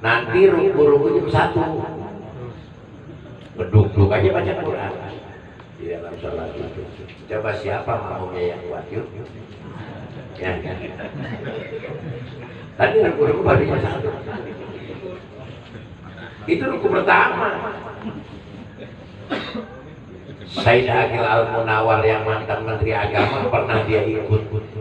Nanti ruku-ruku jam 1 berduduk aja baca Quran di dalam sholat itu. Coba siapa maunya yang kuat yuk? Ya. Tadi ruku-ruku baru jam 1. Itu ruku pertama. Said Aqil Al-Munawar yang mantan Menteri Agama pernah dia ikut,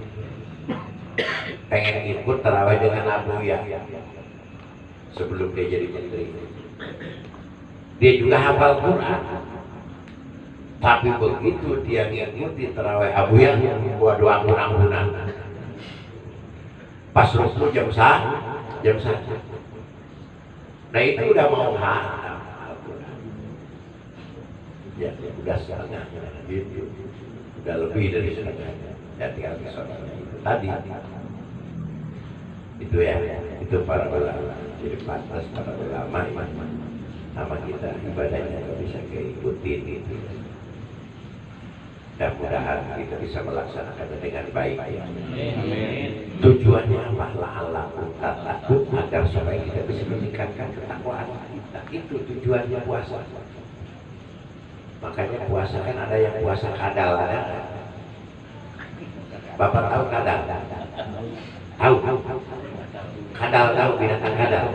pengen ikut tarawih dengan Abu Ya sebelum dia jadi menteri. Dia juga hafal Quran, tapi begitu dia ngikuti tarawih Abu Ya, waduh ampun-ampunan. Pas ruku jam 1. Nah itu udah mau hatam Al-Quran. Ya, udah setengah gitu, udah lebih dari setengah. Ya tinggal kesoalnya itu tadi. Itu ya, itu para ulama. Jadi pantas para ulama sama kita ibadahnya nggak bisa keikutin itu. Dan mudah-mudahan kita bisa melaksanakan dengan baik. Amin. Tujuannya apa? La'allakum tattaqun, agar supaya kita bisa meningkatkan ketakwaan kita. Itu tujuannya puasa. Makanya puasa kan ada yang puasa kadal, ada. Bapak tahu kadal? Tahu? Kadal, tahu binatang kadal?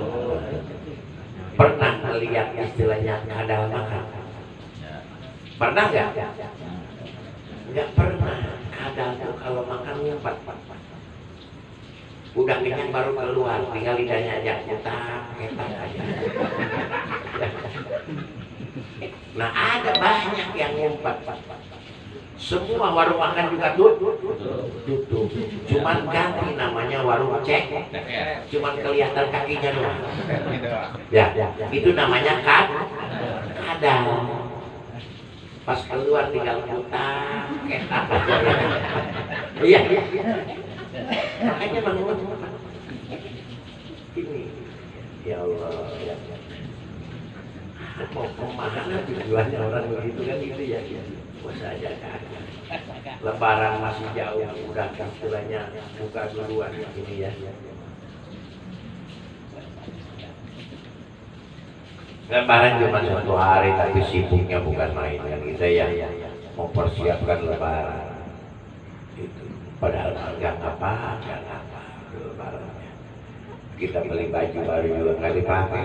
Pernah melihat istilahnya kadal makan? Pernah nggak? Nggak pernah. Kadal tuh kalau makan ngumpet. Udah kenyang baru keluar, tinggal lidahnya aja ketak aja. Nah ada banyak yang ngumpet. Semua warung makan juga tutup. Cuman ganti namanya warung cek. Cuman kelihatan kakinya doang. Ya, itu namanya kadal. Pas keluar tinggal putar, ketak aja. Iya. Makanya bangun. Ini, ya Allah. Ya. Mau kemana tujuannya orang begitu kan gitu ya. Puasa aja kan. Lebaran masih jauh, udah istilahnya buka duluan ini ya. Lebaran cuma 1 hari tapi sibuknya bukan main kan kita ya mempersiapkan lebaran itu. Padahal nggak apa lebarannya. Kita beli baju baru juga nggak dipakai.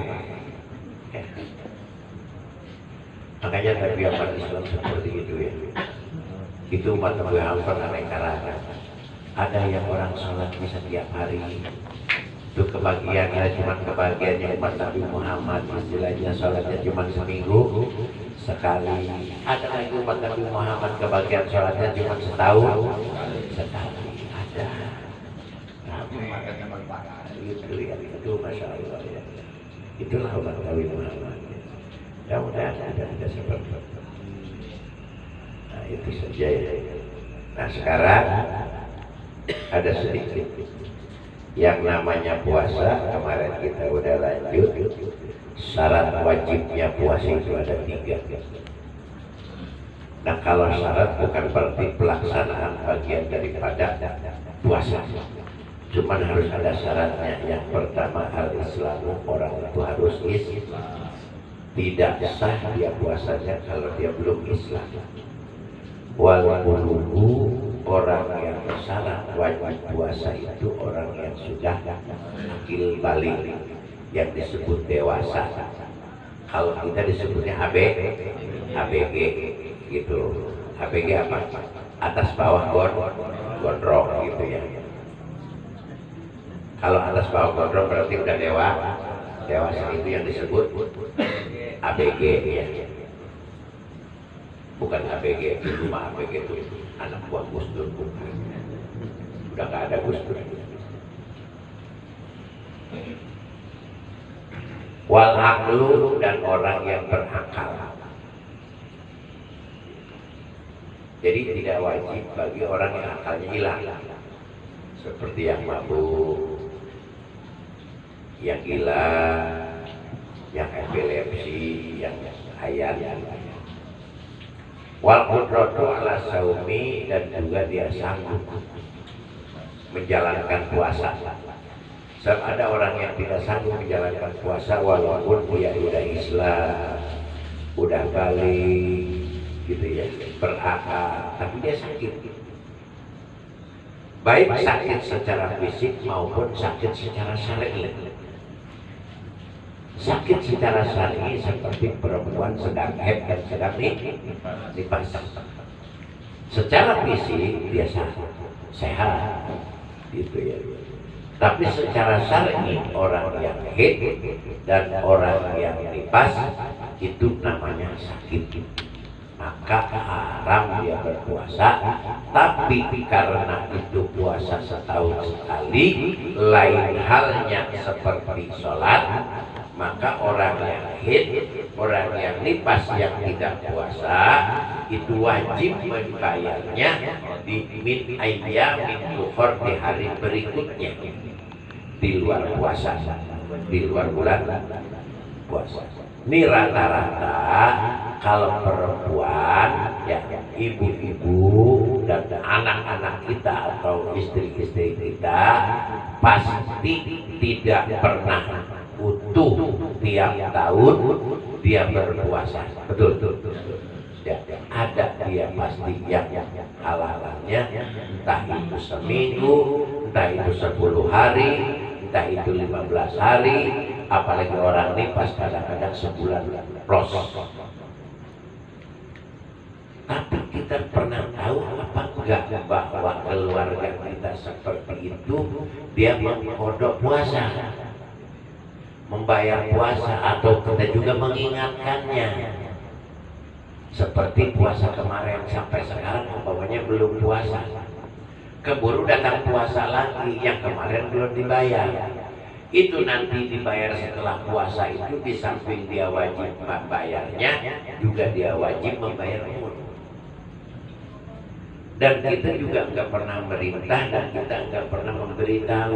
Makanya tabiat Islam seperti itu ya. Itu umat Nabi Muhammad aneka-ragam. Ada yang orang sholat bisa tiap hari. Itu kebagiannya cuma kebagiannya umat Nabi Muhammad, istilahnya sholatnya cuma seminggu sekali. Ada lagi umat Nabi Muhammad kebagian sholatnya cuma setahun sekali. Ada. Itu masya Allah ya. Itulah umat Nabi Muhammad. Mudah-mudahan tidak seperti itu. Nah itu saja ya. Nah sekarang ada sedikit yang namanya puasa. Kemarin kita udah lanjut. Syarat wajibnya puasa itu ada 3. Nah kalau syarat bukan berarti pelaksanaan bagian daripada puasa, cuman harus ada syaratnya. Yang pertama al-islamu, orang itu harus Islam. Tidak sah dia puasanya kalau dia belum Islam. Walaupun orang yang syarat wajib puasa itu orang yang sudah akil balik, yang disebut dewasa. Kalau kita disebutnya ABG gitu. ABG apa? Atas bawah gondrong gitu ya. Kalau atas bawah gondrong berarti udah dewasa, itu yang disebut ABG ya. Bukan ABG di rumah. ABG itu anak buah Gus Dur, bukan. Udah gak ada Gus Dur. Wal aqlu, dan orang yang berakal. Jadi tidak wajib bagi orang yang akalnya hilang, seperti yang mabuk, yang gila, yang epilepsi, yang hayal. Wal qudratu ala saumi, dan juga dia sanggup menjalankan puasa. Ada orang yang tidak sanggup menjalankan puasa walaupun dia udah Islam, udah balik, gitu ya, berakal, tapi dia sakit. Baik sakit secara fisik maupun sakit secara syar'i. Sakit secara syar'i seperti perempuan sedang haid dan sedang nifas. Secara fisik dia sehat, gitu ya. Tapi secara syar'i orang yang haid dan orang yang nifas itu namanya sakit. Maka haram dia berpuasa. Tapi karena itu puasa setahun sekali, lain halnya seperti sholat, maka orang yang haid, orang yang nifas yang tidak puasa itu wajib membayarnya di min ayyamin ukhar, di hari berikutnya, di luar puasa, di luar bulan puasa. Ini rata-rata kalau perempuan, ya ibu-ibu dan anak-anak kita atau istri-istri kita pasti tidak pernah utuh tiap tahun dia berpuasa. Betul. Ya, ada dia pasti yang halangannya, entah itu seminggu, entah itu 10 hari, entah itu 15 hari, apalagi orang nifas kadang-kadang sebulan plus. Tapi kita pernah tahu apa enggak bahwa keluarga kita seperti itu dia mengkodok puasa, membayar puasa, atau kita juga mengingatkannya. Seperti puasa kemarin sampai sekarang umpamanya belum puasa, keburu datang puasa lagi, yang kemarin belum dibayar. Itu nanti dibayar setelah puasa itu, di samping dia wajib membayarnya, juga dia wajib membayar umur. Dan kita juga nggak pernah merintah dan kita nggak pernah memberitahu.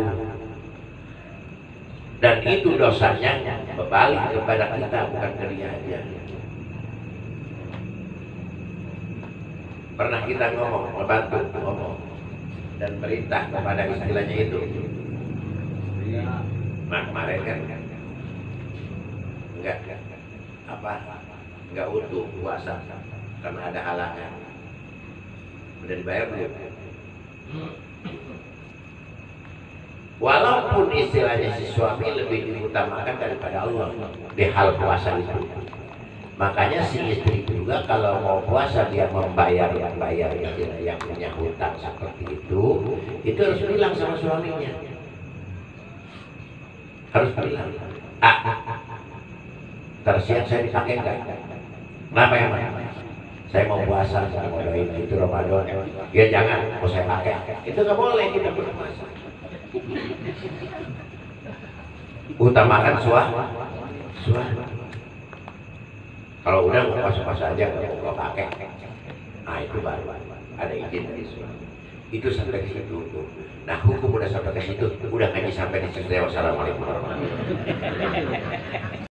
Dan itu dosanya berbalik kepada kita, bukan ke dia aja. Pernah kita ngomong, membantu ngomong dan perintah kepada istilahnya itu. Nah kemarin kan enggak utuh puasa karena ada halangan. Udah dibayar belum? Walaupun istilahnya si suami lebih diutamakan daripada Allah di hal puasa itu. Makanya si istri juga kalau mau puasa dia membayar yang punya hutang seperti itu harus bilang sama suaminya. Harus bilang, tersiap saya dipakai enggak? Kenapa ya? Saya mau puasa, saya mau doain itu Ramadan. Ya jangan, mau saya pakai. Itu nggak boleh kita berpuasa. Utamakan suami. Kalau udah mau puasa-puasa aja, nggak mau pakai. Nah itu baru ada izin dari suami. Itu sampai ke situ. Nah hukum udah sampai ke situ, udah ngaji sampai di situ. Wassalamualaikum warahmatullahi wabarakatuh.